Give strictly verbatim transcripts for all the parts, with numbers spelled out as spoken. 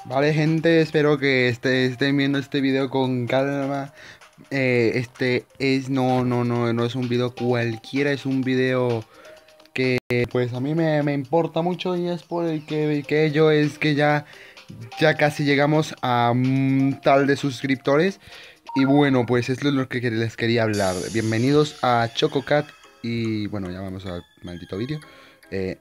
Vale, gente, espero que este- estén viendo este video con calma. Eh, este es, no, no, no, no es un video cualquiera, es un video que pues a mí me, me importa mucho y es por el que, que ello es que ya, ya casi llegamos a un tal de suscriptores. Y bueno, pues esto es lo que les quería hablar. Bienvenidos a ChocoCat y bueno, ya vamos al maldito vídeo. Eh,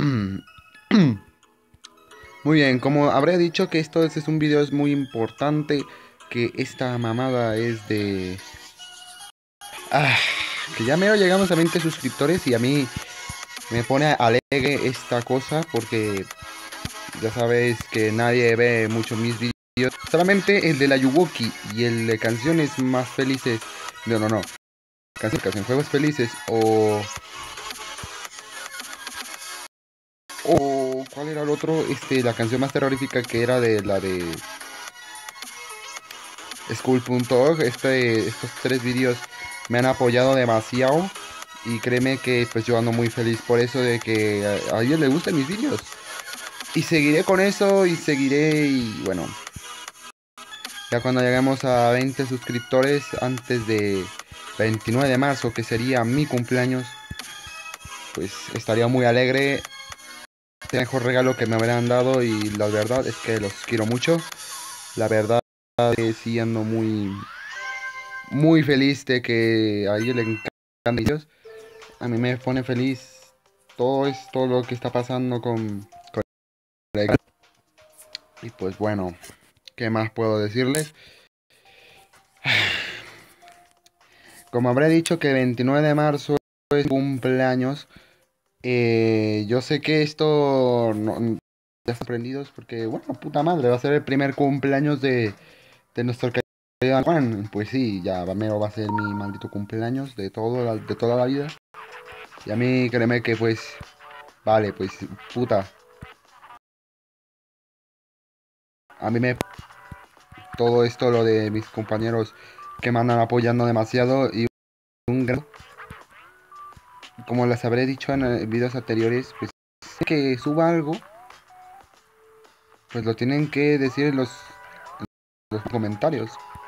Muy bien, como habré dicho que esto es, es un video es muy importante, que esta mamada es de... Ah, que ya mero llegamos a veinte suscriptores y a mí me pone alegre esta cosa porque ya sabéis que nadie ve mucho mis vídeos. Solamente el de la Yuwoki y el de canciones más felices. No, no, no. Canciones, canciones, juegos felices o... O... ¿Cuál era el otro? Este, la canción más terrorífica que era de la de... School punto org. Este, estos tres vídeos me han apoyado demasiado y créeme que pues yo ando muy feliz por eso de que a, a ellos les gustan mis vídeos. Y seguiré con eso y seguiré y bueno, ya cuando lleguemos a veinte suscriptores antes de veintinueve de marzo, que sería mi cumpleaños, pues estaría muy alegre. El mejor regalo que me habrán dado y la verdad es que los quiero mucho. La verdad es que sí ando muy muy feliz de que a ellos les encantan ellos. A mí me pone feliz todo esto lo que está pasando con, con el- y pues bueno, ¿qué más puedo decirles? Como habré dicho que veintinueve de marzo es mi cumpleaños, eh, yo sé que esto no, n- ya están prendidos porque, bueno, puta madre, va a ser el primer cumpleaños de, de nuestro querido Juan. Pues sí, ya va, mero va a ser mi maldito cumpleaños de todo, la- de toda la vida. Y a mí, créeme que pues, vale, pues puta, a mí me todo esto, lo de mis compañeros que me andan apoyando demasiado y un gran, como les habré dicho en eh, videos anteriores, pues que suba algo, pues lo tienen que decir en los, los comentarios.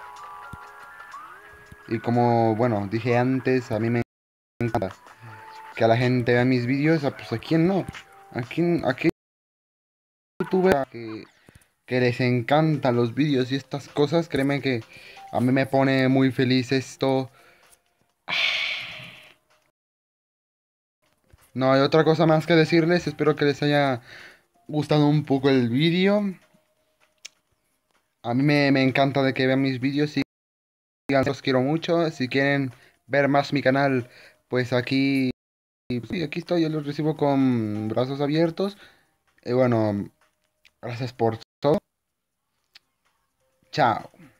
Y como, bueno, dije antes, a mí me encanta que a la gente vea mis vídeos, ah, pues a quién no, a quién, a qué youtuber que, que les encantan los vídeos y estas cosas, créeme que a mí me pone muy feliz esto. No hay otra cosa más que decirles, espero que les haya gustado un poco el vídeo. A mí me, me encanta de que vean mis vídeos y los quiero mucho. Si quieren ver más mi canal, pues aquí, sí, aquí estoy, yo los recibo con brazos abiertos. Y bueno, gracias por todo. Chao.